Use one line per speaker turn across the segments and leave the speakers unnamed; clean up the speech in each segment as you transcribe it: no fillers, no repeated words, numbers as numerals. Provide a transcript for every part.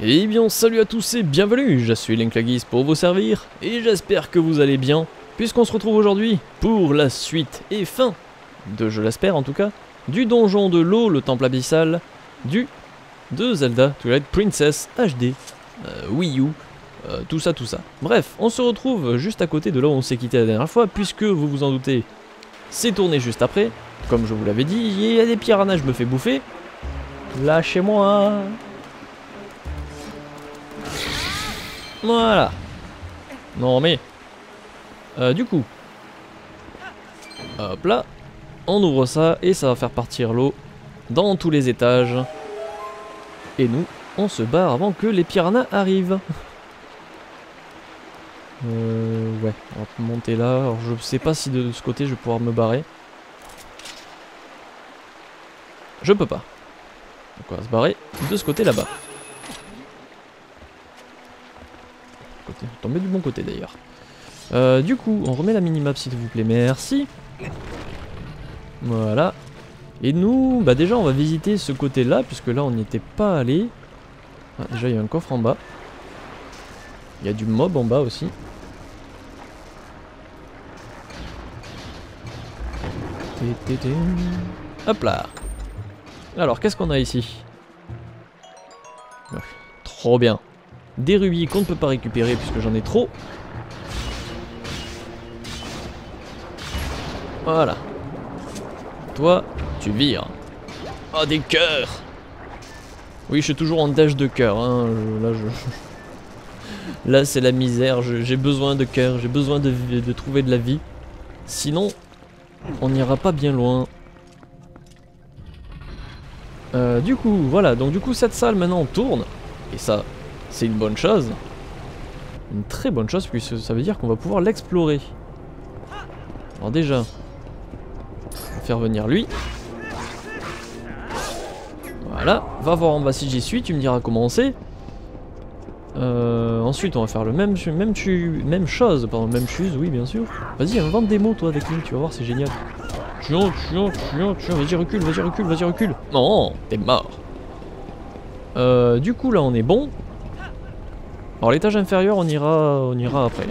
Eh bien salut à tous et bienvenue, je suis Linklagis pour vous servir, et j'espère que vous allez bien, puisqu'on se retrouve aujourd'hui pour la suite et fin, de je l'espère en tout cas, du donjon de l'eau, le temple abyssal, de Zelda Twilight Princess HD, Wii U, tout ça. Bref, on se retrouve juste à côté de là où on s'est quitté la dernière fois, puisque vous vous en doutez, c'est tourné juste après, comme je vous l'avais dit, il y a des piranhas, je me fais bouffer, lâchez-moi. Voilà. Non mais... du coup... Hop là. On ouvre ça et ça va faire partir l'eau dans tous les étages. Et nous, on se barre avant que les piranhas arrivent. Ouais, on va monter là. Alors je sais pas si de ce côté je vais pouvoir me barrer. Je peux pas. Donc on va se barrer de ce côté là-bas. Tomber du bon côté d'ailleurs. Du coup, on remet la minimap s'il vous plaît, merci. Voilà. Et nous, bah déjà on va visiter ce côté là, puisque là on n'y était pas allé. Ah, déjà il y a un coffre en bas. Il y a du mob en bas aussi. Hop là. Alors qu'est-ce qu'on a ici? Trop bien. Des rubis qu'on ne peut pas récupérer puisque j'en ai trop. Voilà. Toi, tu vires. Oh, des cœurs. Oui, je suis toujours en dash de cœur. Hein. Là, c'est la misère. J'ai besoin de cœur. J'ai besoin de trouver de la vie. Sinon, on n'ira pas bien loin. Du coup, voilà. Donc, du coup, cette salle maintenant tourne. Et ça... c'est une bonne chose. Une très bonne chose, puisque ça veut dire qu'on va pouvoir l'explorer. Alors déjà, on va faire venir lui. Voilà, va voir en bas si j'y suis, tu me diras comment c'est. Ensuite, on va faire le même chose, pardon, même chose, oui bien sûr. Vas-y, invente des mots toi avec lui, tu vas voir, c'est génial. Tiens, vas-y recule. Non, t'es mort. Du coup là on est bon. Alors l'étage inférieur on ira après.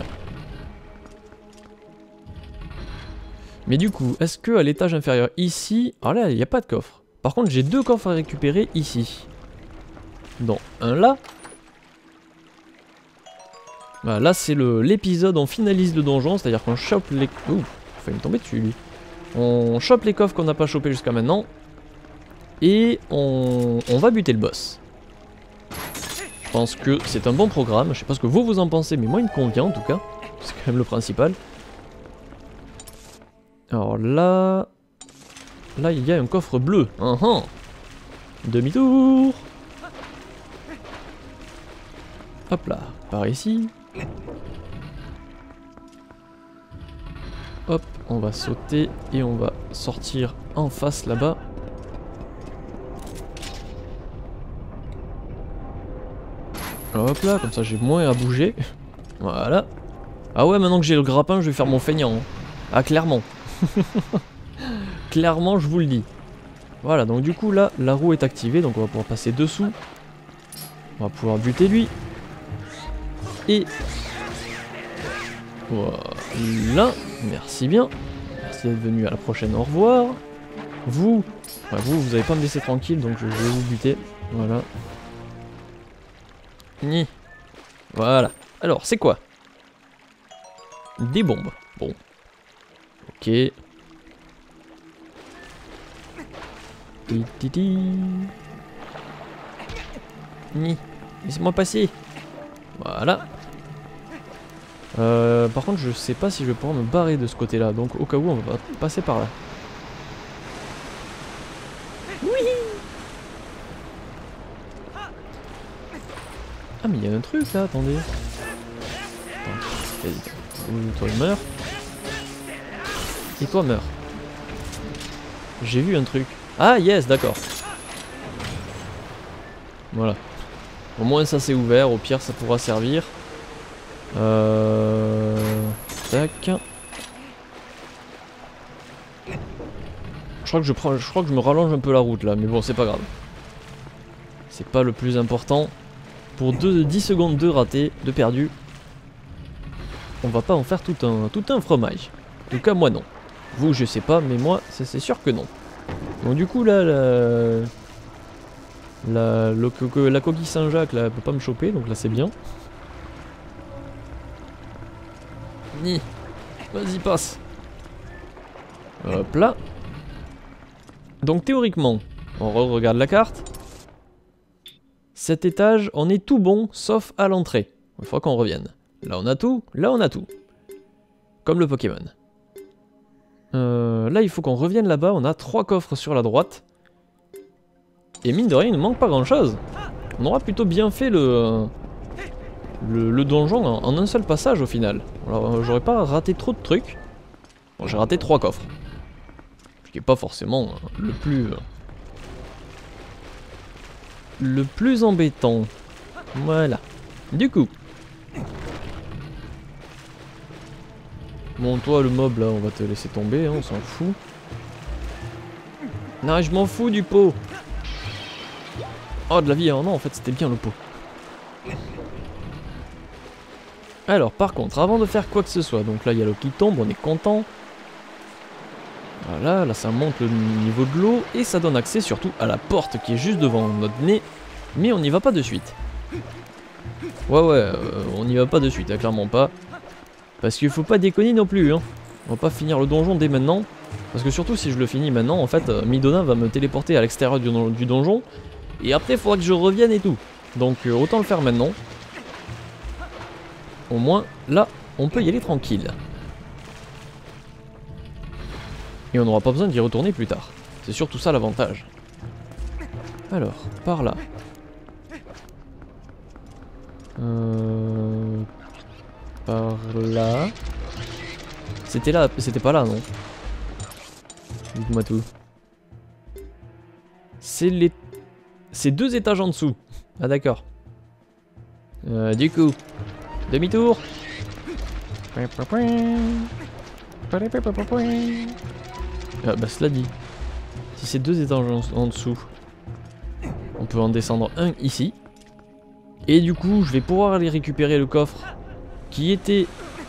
Mais du coup, est-ce que à l'étage inférieur ici... alors là il n'y a pas de coffre. Par contre j'ai deux coffres à récupérer ici. Donc un là. Voilà, là c'est l'épisode, on finalise le donjon, c'est-à-dire qu'on chope les... ouh, il fallait me tomber dessus lui. On chope les coffres qu'on n'a pas chopé jusqu'à maintenant. Et on va buter le boss. Je pense que c'est un bon programme, je sais pas ce que vous en pensez, mais moi il me convient en tout cas. C'est quand même le principal. Alors là... là il y a un coffre bleu. Demi-tour. Hop là, par ici. Hop, on va sauter et on va sortir en face là-bas. Hop là, comme ça j'ai moins à bouger. Voilà. Ah ouais, maintenant que j'ai le grappin, je vais faire mon feignant. Hein. Ah, clairement. Clairement, je vous le dis. Voilà, donc du coup là, la roue est activée, donc on va pouvoir passer dessous. On va pouvoir buter lui. Et... voilà. Merci bien. Merci d'être venu, à la prochaine, au revoir. Vous... enfin, vous allez pas me laisser tranquille, donc je vais vous buter. Voilà. Voilà. Alors, c'est quoi? Des bombes. Bon. Ok. Laissez-moi passer. Voilà. Par contre, je sais pas si je vais pouvoir me barrer de ce côté-là. Donc, au cas où, on va passer par là. Ah mais il y a un truc là, attendez. Attends, vas-y, toi meurs. Et toi meurs. J'ai vu un truc. Ah yes, d'accord. Voilà. Au moins ça c'est ouvert, au pire ça pourra servir. Tac. Je crois que je me rallonge un peu la route là, mais bon c'est pas grave. C'est pas le plus important. pour 10 secondes de raté, de perdu, on va pas en faire tout un fromage. En tout cas, moi non. Vous, je sais pas, mais moi, c'est sûr que non. Donc du coup, là, la coquille Saint-Jacques, là, elle peut pas me choper, donc là, c'est bien. Ni. Vas-y, passe. Hop là. Donc théoriquement, on regarde la carte. Cet étage, on est tout bon, sauf à l'entrée. Il faut qu'on revienne. Là on a tout, là on a tout. Comme le Pokémon. Là il faut qu'on revienne là-bas, on a 3 coffres sur la droite. Et mine de rien, il ne manque pas grand-chose. On aura plutôt bien fait le donjon en un seul passage au final. Alors j'aurais pas raté trop de trucs. Bon, j'ai raté 3 coffres. Ce qui est pas forcément le plus embêtant. Voilà. Du coup. Bon, toi le mob là, on va te laisser tomber, hein, on s'en fout. Non, je m'en fous du pot. Oh, de la vie, non, en fait c'était bien le pot. Alors, par contre, avant de faire quoi que ce soit, donc là il y a l'eau qui tombe, on est content. Voilà, là ça monte le niveau de l'eau et ça donne accès surtout à la porte qui est juste devant notre nez. Mais on n'y va pas de suite. Ouais, on n'y va pas de suite, hein, clairement pas. Parce qu'il faut pas déconner non plus, hein. On va pas finir le donjon dès maintenant. Parce que surtout si je le finis maintenant, en fait, Midona va me téléporter à l'extérieur du donjon. Et après, il faudra que je revienne et tout. Donc autant le faire maintenant. Au moins, là, on peut y aller tranquille. Et on n'aura pas besoin d'y retourner plus tard. C'est surtout ça l'avantage. Alors, par là. Par là. C'était là, c'était pas là, non? Dites-moi tout. C'est 2 étages en dessous. Ah d'accord. Du coup, demi-tour. Ah bah cela dit. Si c'est 2 étages en dessous, on peut en descendre un ici. Et du coup, je vais pouvoir aller récupérer le coffre qui était...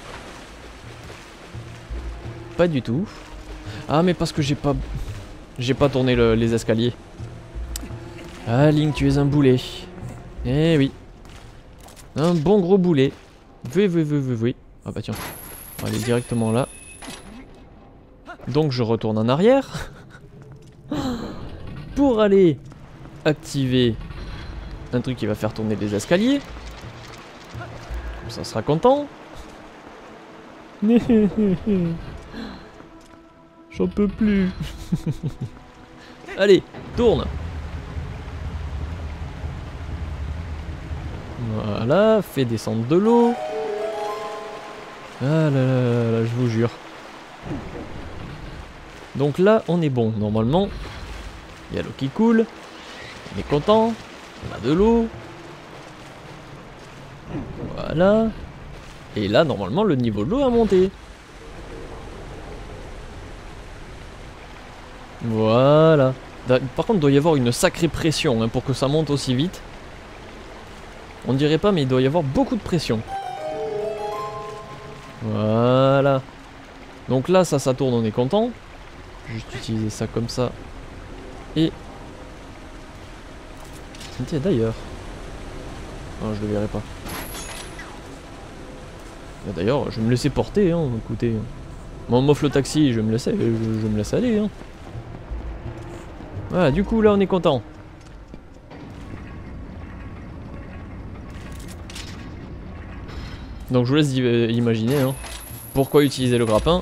Pas du tout. Ah mais parce que j'ai pas tourné les escaliers. Ah Link, tu es un boulet. Eh oui. Un bon gros boulet. Oui. Ah bah tiens. On va aller directement là. Donc je retourne en arrière. Pour aller activer un truc qui va faire tourner les escaliers. Comme ça sera content. J'en peux plus. Allez, tourne. Voilà, fais descendre de l'eau. Ah là là là, je vous jure. Donc là, on est bon. Normalement, il y a l'eau qui coule. On est content. On a de l'eau. Voilà. Et là, normalement, le niveau de l'eau a monté. Voilà. Par contre, il doit y avoir une sacrée pression hein, pour que ça monte aussi vite. On dirait pas, mais il doit y avoir beaucoup de pression. Voilà. Donc là, ça tourne, on est content. Juste utiliser ça comme ça. Et... Tiens, d'ailleurs... Non, je le verrai pas. D'ailleurs, je vais me laisser porter, hein, écoutez. Moi, on m'offre le taxi, je me laisse aller, hein. Voilà, du coup, là, on est content. Donc, je vous laisse imaginer, hein. Pourquoi utiliser le grappin?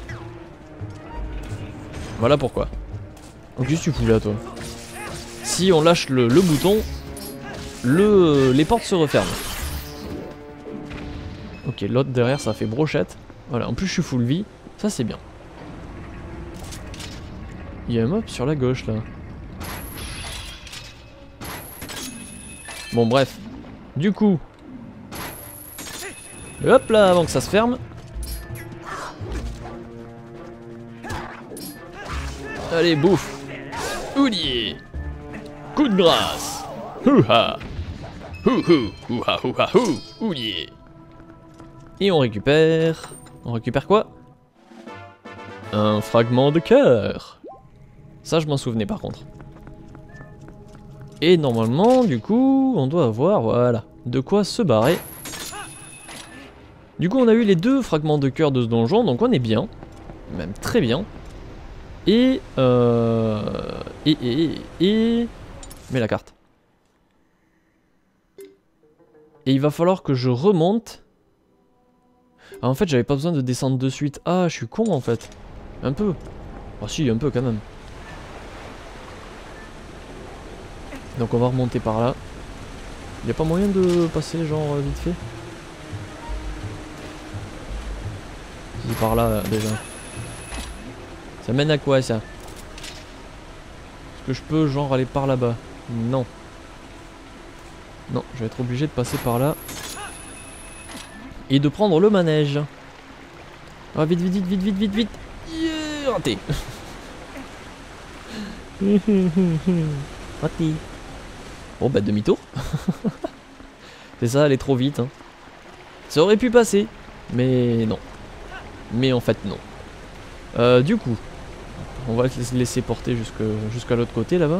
Voilà pourquoi. Donc, qu'est-ce que tu fous là, toi? Si on lâche le bouton, les portes se referment. Ok, l'autre derrière, ça fait brochette. Voilà, en plus, je suis full vie. Ça, c'est bien. Il y a un mob sur la gauche, là. Bon, bref. Du coup... Hop là, avant que ça se ferme. Allez, bouffe. Oulier. Coup de grâce. Houha. Yeah. Et on récupère... On récupère quoi? Un fragment de cœur. Ça, je m'en souvenais par contre. Et normalement, du coup, on doit avoir, voilà, de quoi se barrer. Du coup, on a eu les 2 fragments de cœur de ce donjon, donc on est bien. Même très bien. Et... Mets la carte. Et il va falloir que je remonte. Ah, en fait, j'avais pas besoin de descendre de suite. Ah, je suis con en fait. Un peu. Ah si, un peu quand même. Donc on va remonter par là. Il n'y a pas moyen de passer genre vite fait? C'est par là déjà. Ça mène à quoi ça? Est-ce que je peux genre aller par là-bas? Non. Non, je vais être obligé de passer par là. Et de prendre le manège. Ah vite, vite, vite, vite, vite, vite, vite. Yeah, raté. Raté. Bon bah demi-tour. C'est ça, aller trop vite. Hein. Ça aurait pu passer, mais non. Mais en fait non. Du coup, on va se laisser porter jusqu'à l'autre côté là-bas.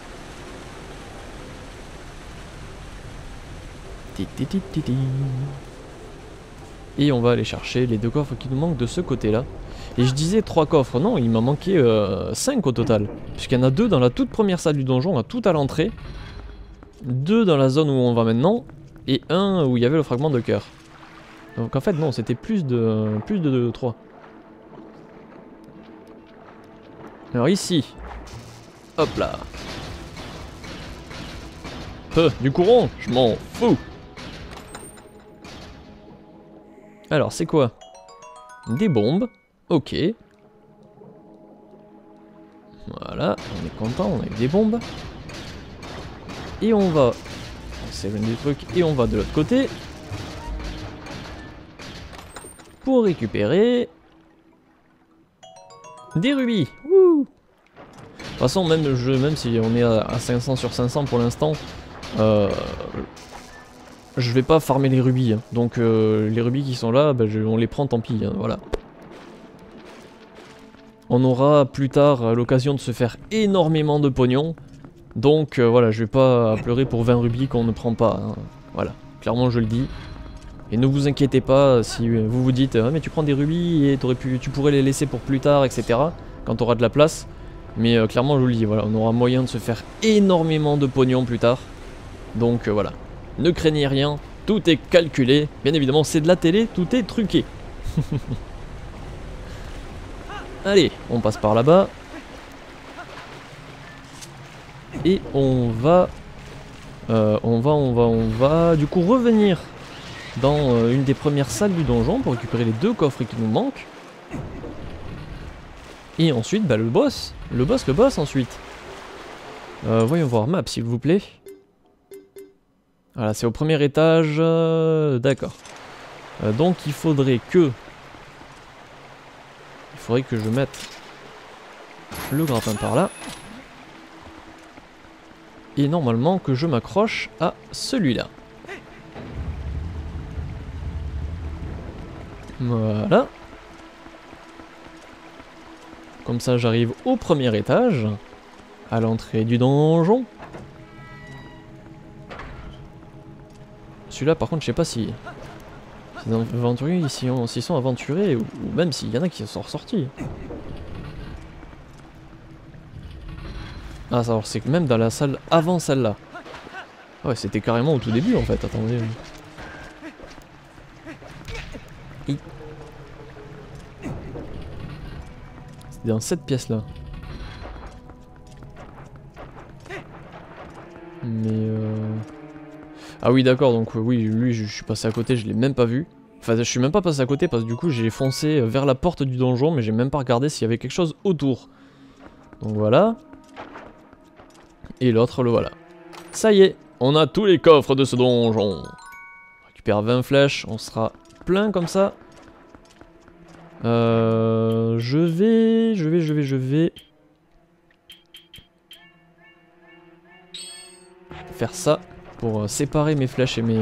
Et on va aller chercher les 2 coffres qui nous manquent de ce côté-là. Et je disais 3 coffres, non, il m'en manquait 5 au total. Puisqu'il y en a 2 dans la toute première salle du donjon, tout à l'entrée. 2 dans la zone où on va maintenant. Et 1 où il y avait le fragment de cœur. Donc en fait non, c'était plus de 3. Alors ici. Hop là. Du courant, je m'en fous. Alors c'est quoi? Des bombes. Ok. Voilà, on est content, on a eu des bombes. Et on va... C'est l'un des trucs. Et on va de l'autre côté. Pour récupérer... des rubis. Wouh! De toute façon, même si on est à 500 sur 500 pour l'instant, je vais pas farmer les rubis. Hein. Donc les rubis qui sont là, on les prend tant pis. Hein, voilà. On aura plus tard l'occasion de se faire énormément de pognon. Donc voilà, je vais pas pleurer pour 20 rubis qu'on ne prend pas. Hein. Voilà, clairement je le dis. Et ne vous inquiétez pas si vous vous dites ah, mais tu prends des rubis et tu pourrais les laisser pour plus tard, etc. Quand tu auras de la place. Mais clairement je vous le dis, voilà, on aura moyen de se faire énormément de pognon plus tard. Donc voilà, ne craignez rien, tout est calculé. Bien évidemment c'est de la télé, tout est truqué. Allez, on passe par là-bas. Et on va du coup revenir dans une des premières salles du donjon pour récupérer les 2 coffres qui nous manquent. Et ensuite, le boss ensuite. Voyons voir, map s'il vous plaît. Voilà, c'est au premier étage, d'accord. Donc il faudrait que je mette le grappin par là. Et normalement que je m'accroche à celui-là. Voilà. Comme ça j'arrive au premier étage. À l'entrée du donjon. Celui-là par contre je sais pas si les aventuriers s'y sont aventurés ou même s'il y en a qui sont ressortis. Ah ça c'est même dans la salle avant celle-là. Ouais c'était carrément au tout début en fait, attendez. C'était dans cette pièce là. Mais ah oui d'accord, donc oui lui je suis passé à côté, je l'ai même pas vu. Enfin je suis même pas passé à côté parce que du coup j'ai foncé vers la porte du donjon mais j'ai même pas regardé s'il y avait quelque chose autour. Donc voilà. Et l'autre le voilà. Ça y est, on a tous les coffres de ce donjon. On récupère 20 flèches, on sera plein comme ça. Je vais faire ça. pour séparer mes flèches et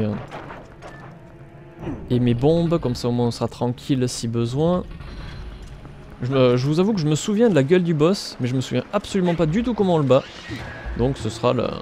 mes bombes, comme ça au moins on sera tranquille si besoin. Je vous avoue que je me souviens de la gueule du boss, mais je me souviens absolument pas du tout comment on le bat. Donc ce sera la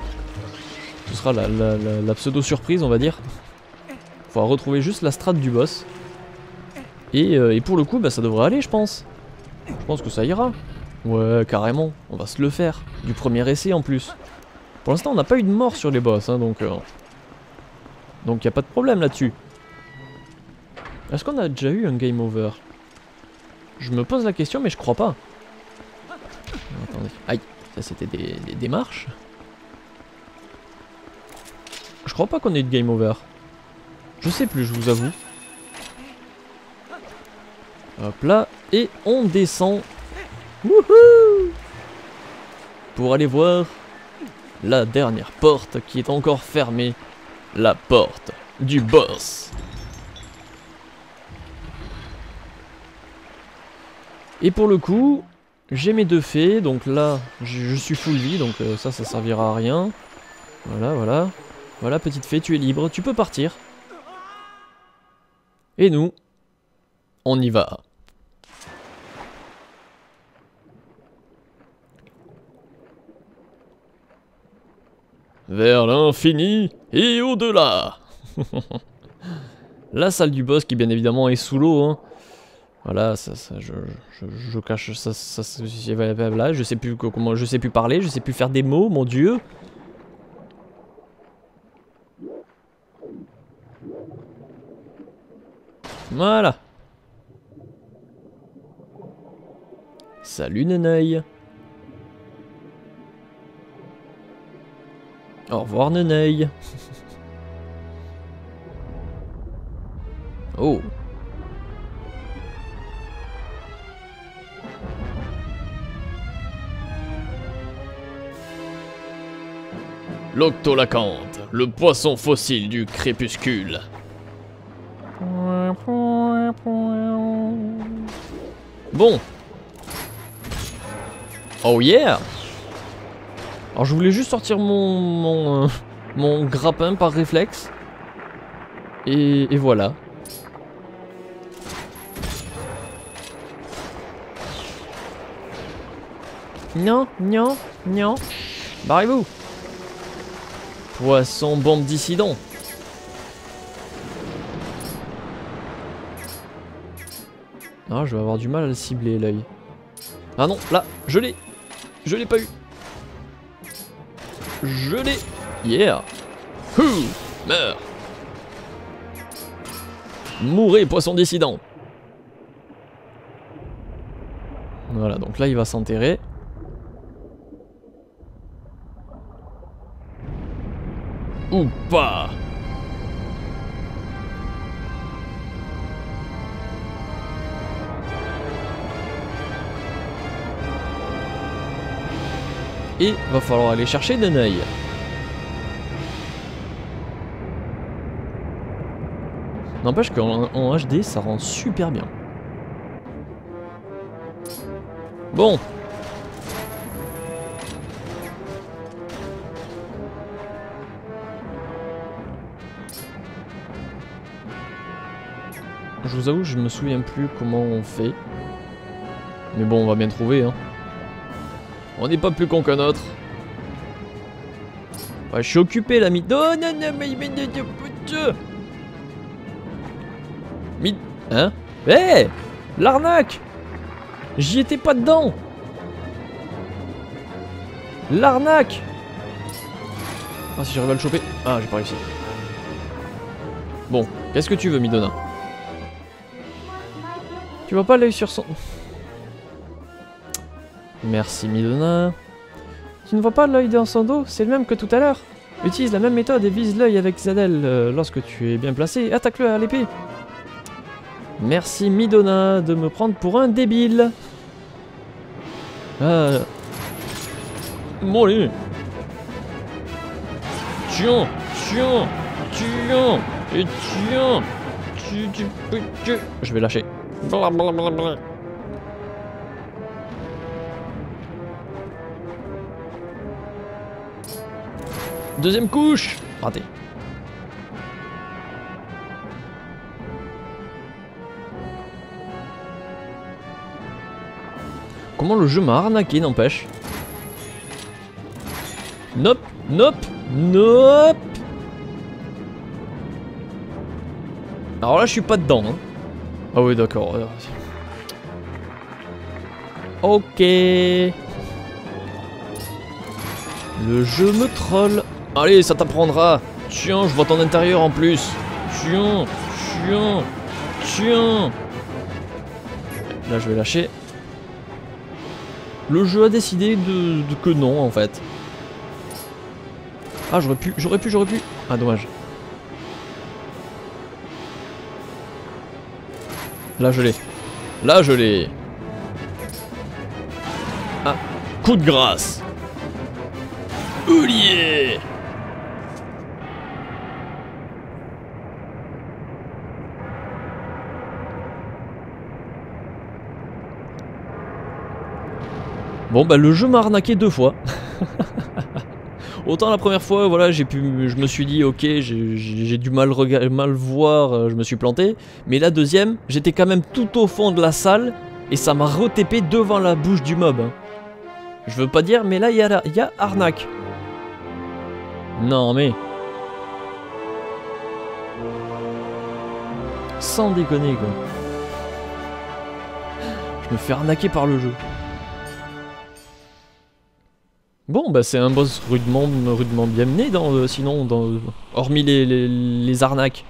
pseudo surprise, on va dire. Faudra retrouver juste la strat du boss. Et pour le coup, bah, ça devrait aller, je pense. Je pense que ça ira. Ouais, carrément, on va se le faire. Du premier essai en plus. Pour l'instant, on n'a pas eu de mort sur les boss, hein, donc y a pas de problème là-dessus. Est-ce qu'on a déjà eu un game over? Je me pose la question, mais je crois pas. Attendez. Aïe, ça c'était des marches. Je crois pas qu'on ait eu de game over. Je sais plus, je vous avoue. Hop là, et on descend. Wouhou! Pour aller voir la dernière porte qui est encore fermée. La porte du boss. Et pour le coup, j'ai mes 2 fées, donc là, je suis full vie, donc ça servira à rien. Voilà, voilà. Voilà, petite fée, tu es libre, tu peux partir. Et nous, on y va. Vers l'infini et au-delà. La salle du boss qui bien évidemment est sous l'eau, hein. Voilà, je cache ça, là, je sais plus comment, je sais plus parler, je sais plus faire des mots, mon dieu. Voilà. Salut Neneille. Au revoir Neneille. Oh. L'Octolacanthe, le poisson fossile du crépuscule. Bon. Oh yeah. Alors je voulais juste sortir mon grappin par réflexe. Et voilà. Non, non, non. Barrez-vous. Poisson bombe dissident. Ah, je vais avoir du mal à le cibler, l'œil. Ah non, là, je l'ai. Je l'ai pas eu. Je l'ai. Yeah. Houh. Meurs. Mourez, poisson dissident. Voilà, donc là, il va s'enterrer. Ou pas. Et va falloir aller chercher Neneille. N'empêche qu'en HD ça rend super bien. Bon. Je vous avoue, je me souviens plus comment on fait. Mais bon, on va bien trouver, hein. On n'est pas plus con qu'un autre. Ouais, je suis occupé, là, non, non, non, mais... Hein? Hé, l'arnaque! J'y étais pas dedans! L'arnaque! Ah, si j'arrive à le choper... Ah, j'ai pas réussi. Bon, qu'est-ce que tu veux, Midona? Tu vois pas l'œil sur son... Merci Midona. Tu ne vois pas l'œil dans son dos? C'est le même que tout à l'heure. Utilise la même méthode et vise l'œil avec Zadel lorsque tu es bien placé. Attaque-le à l'épée. Merci Midona de me prendre pour un débile. Bon allez. Tiens, tiens, tiens, et tiens. Je vais lâcher. Blablabla. Deuxième couche. Raté. Comment le jeu m'a arnaqué, n'empêche. Nope, nope, nope. Alors là, je suis pas dedans. Hein. Ah oui, d'accord. Ok. Le jeu me troll. Allez, ça t'apprendra. Tiens, je vois ton intérieur en plus. Tiens, tiens, tiens. Là, je vais lâcher. Le jeu a décidé que non, en fait. Ah, j'aurais pu. Ah, dommage. Là, je l'ai. Là, je l'ai. Ah, coup de grâce. Oulier. Bon, bah, le jeu m'a arnaqué 2 fois. Autant la première fois, voilà, je me suis dit, ok, j'ai du mal voir, je me suis planté. Mais la deuxième, j'étais quand même tout au fond de la salle et ça m'a retépé devant la bouche du mob. Hein. Je veux pas dire, mais là, il y a arnaque. Non, mais... Sans déconner, quoi. Je me fais arnaquer par le jeu. Bon, bah c'est un boss rudement bien mené, hormis les arnaques.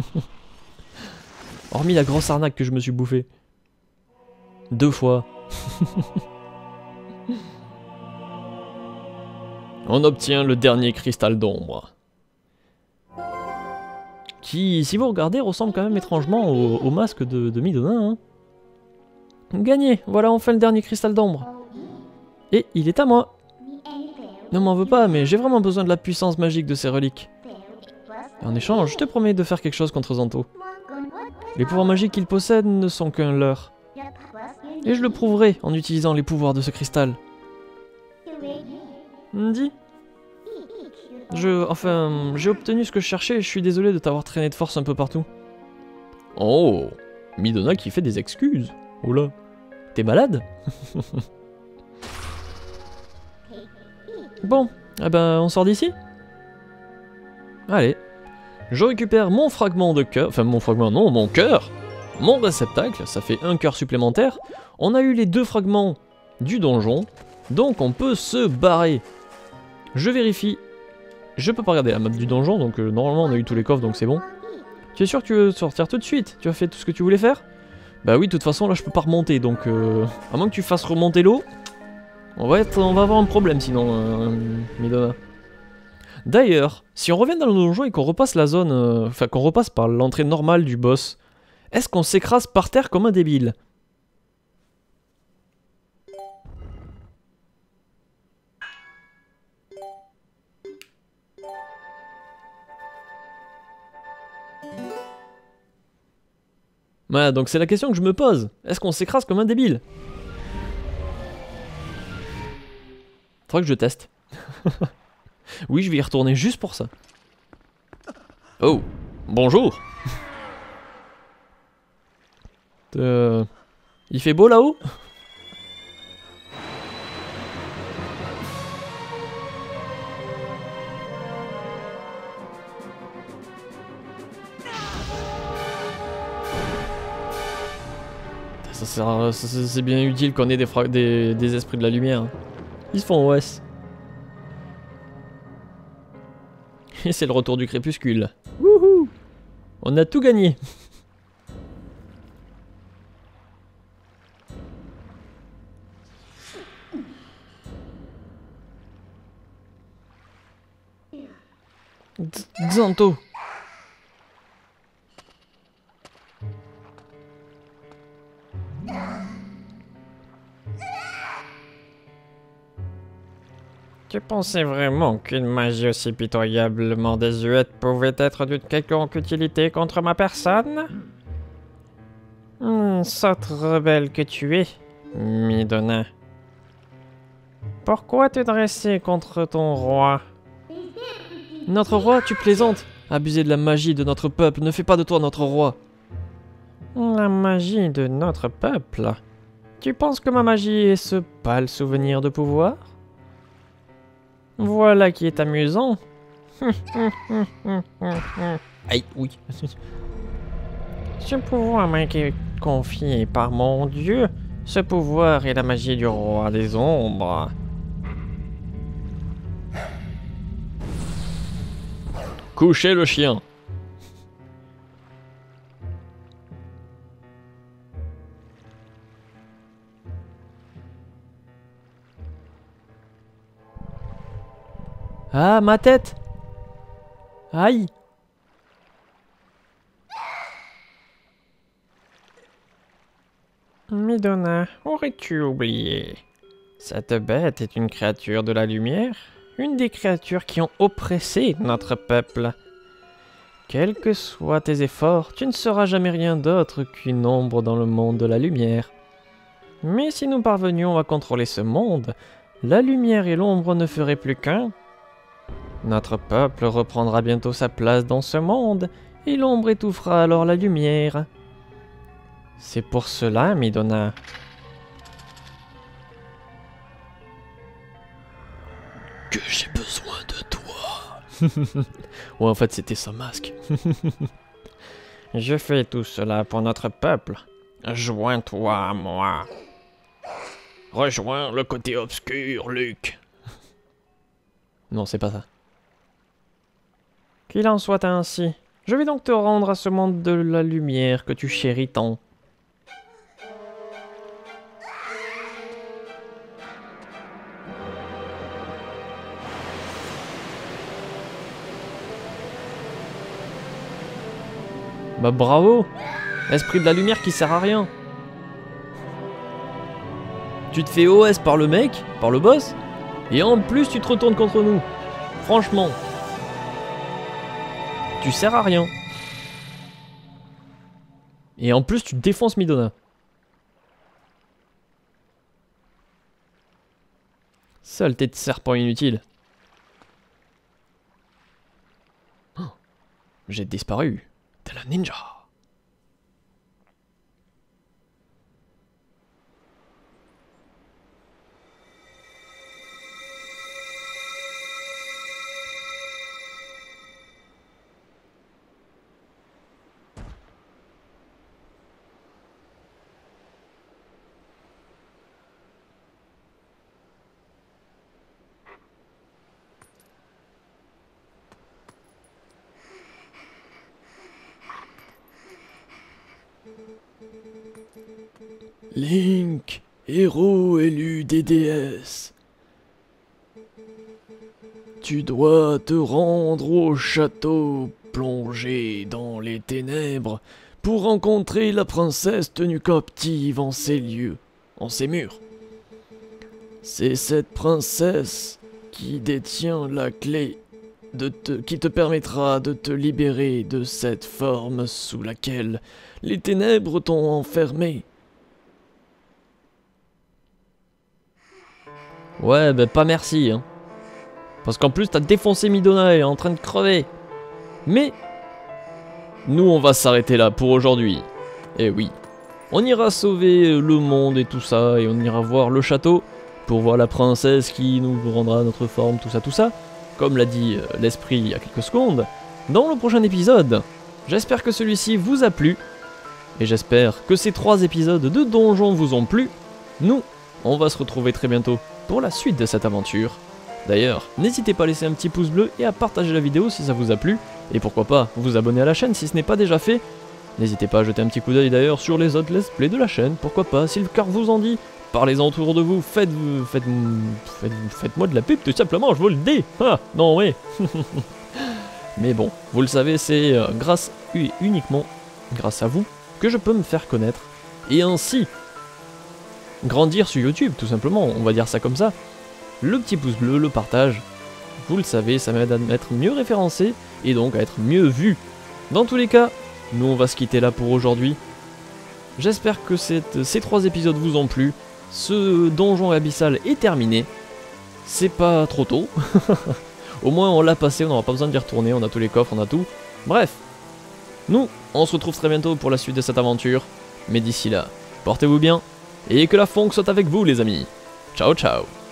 Hormis la grosse arnaque que je me suis bouffé. 2 fois. On obtient le dernier cristal d'ombre. Qui, si vous regardez, ressemble quand même étrangement au masque de Midona. Hein. Gagné, voilà enfin le dernier cristal d'ombre. Et il est à moi. Ne m'en veux pas, mais j'ai vraiment besoin de la puissance magique de ces reliques. Et en échange, je te promets de faire quelque chose contre Zanto. Les pouvoirs magiques qu'il possède ne sont qu'un leurre. Et je le prouverai en utilisant les pouvoirs de ce cristal. Dis. J'ai obtenu ce que je cherchais et je suis désolé de t'avoir traîné de force un peu partout. Oh, Midona qui fait des excuses. Oh là, t'es malade? Bon, eh ben on sort d'ici? Allez. Je récupère mon fragment de cœur, enfin mon fragment non, mon cœur, mon réceptacle, ça fait un cœur supplémentaire. On a eu les 2 fragments du donjon, donc on peut se barrer. Je vérifie. Je peux pas regarder la map du donjon, donc normalement on a eu tous les coffres, donc c'est bon. Tu es sûr que tu veux sortir tout de suite? Tu as fait tout ce que tu voulais faire? Bah oui, de toute façon là je peux pas remonter, donc à moins que tu fasses remonter l'eau, on va avoir un problème sinon, Midona. D'ailleurs, si on revient dans le donjon et qu'on repasse la zone, enfin qu'on repasse par l'entrée normale du boss, est-ce qu'on s'écrase par terre comme un débile? Voilà, donc c'est la question que je me pose. Est-ce qu'on s'écrase comme un débile? Faudrait que je teste. Oui, je vais y retourner juste pour ça. Oh, bonjour. Il fait beau là-haut? C'est bien utile qu'on ait des esprits de la lumière. Ils se font OS. Et c'est le retour du crépuscule. Wouhou! On a tout gagné. Xanto. Tu pensais vraiment qu'une magie aussi pitoyablement désuète pouvait être d'une quelconque utilité contre ma personne? Sotte rebelle que tu es, Midona. Pourquoi te dresser contre ton roi? Notre roi, tu plaisantes? Abuser de la magie de notre peuple ne fait pas de toi notre roi. La magie de notre peuple? Tu penses que ma magie est ce pâle souvenir de pouvoir? Voilà qui est amusant. Aïe, oui. Ce pouvoir m'a été confié par mon Dieu. Ce pouvoir est la magie du roi des ombres. Couchez le chien. Ah, ma tête! Aïe! Midona, aurais-tu oublié? Cette bête est une créature de la lumière, une des créatures qui ont oppressé notre peuple. Quels que soient tes efforts, tu ne seras jamais rien d'autre qu'une ombre dans le monde de la lumière. Mais si nous parvenions à contrôler ce monde, la lumière et l'ombre ne feraient plus qu'un. Notre peuple reprendra bientôt sa place dans ce monde, et l'ombre étouffera alors la lumière. C'est pour cela, Midona. Que j'ai besoin de toi. Ouais, en fait, c'était son masque. Je fais tout cela pour notre peuple. Joins-toi à moi. Rejoins le côté obscur, Luke. Non, c'est pas ça. Qu'il en soit ainsi. Je vais donc te rendre à ce monde de la lumière que tu chéris tant. Bah bravo! Esprit de la lumière qui sert à rien. Tu te fais OS par le mec, par le boss, et en plus tu te retournes contre nous. Franchement. Tu sers à rien. Et en plus tu défonces Midona. Saleté de serpent inutile. Oh, j'ai disparu. T'es la ninja. Link, héros élu des déesses. Tu dois te rendre au château plongé dans les ténèbres pour rencontrer la princesse tenue captive en ces lieux, en ces murs. C'est cette princesse qui détient la clé qui te permettra de te libérer de cette forme sous laquelle les ténèbres t'ont enfermé. Ouais, bah pas merci, hein. Parce qu'en plus, t'as défoncé Midona, elle est en train de crever. Mais, nous, on va s'arrêter là pour aujourd'hui. Eh oui, on ira sauver le monde et tout ça, et on ira voir le château pour voir la princesse qui nous rendra notre forme, tout ça. Comme l'a dit l'esprit il y a quelques secondes, dans le prochain épisode. J'espère que celui-ci vous a plu, et j'espère que ces 3 épisodes de Donjon vous ont plu. Nous, on va se retrouver très bientôt pour la suite de cette aventure. D'ailleurs, n'hésitez pas à laisser un petit pouce bleu et à partager la vidéo si ça vous a plu, et pourquoi pas vous abonner à la chaîne si ce n'est pas déjà fait. N'hésitez pas à jeter un petit coup d'œil d'ailleurs sur les autres let's play de la chaîne, pourquoi pas, si le cœur vous en dit. Parlez-en autour de vous, faites-moi de la pub tout simplement, je vous le dis. Ah, non, oui. Mais bon, vous le savez, c'est uniquement grâce à vous que je peux me faire connaître. Et ainsi, grandir sur YouTube, tout simplement, on va dire ça comme ça. Le petit pouce bleu, le partage, vous le savez, ça m'aide à être mieux référencé et donc à être mieux vu. Dans tous les cas, nous on va se quitter là pour aujourd'hui. J'espère que ces 3 épisodes vous ont plu. Ce donjon abyssal est terminé. C'est pas trop tôt. Au moins on l'a passé, on n'aura pas besoin d'y retourner, on a tous les coffres, on a tout. Bref, nous, on se retrouve très bientôt pour la suite de cette aventure. Mais d'ici là, portez-vous bien, et que la funk soit avec vous les amis. Ciao ciao.